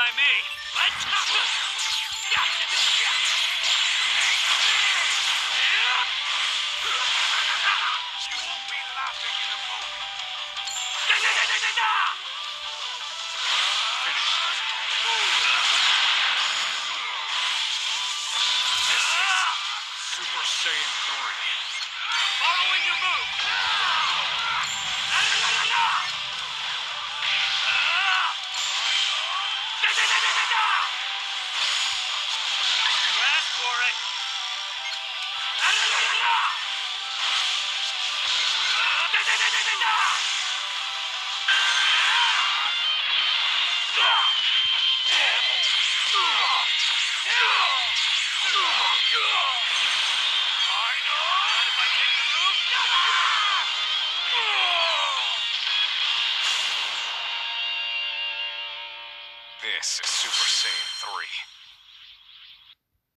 by me. Let's go. You won't be laughing in a moment. Finish. This is Super Saiyan 3. Following your move. You asked for it. This is Super Saiyan 3.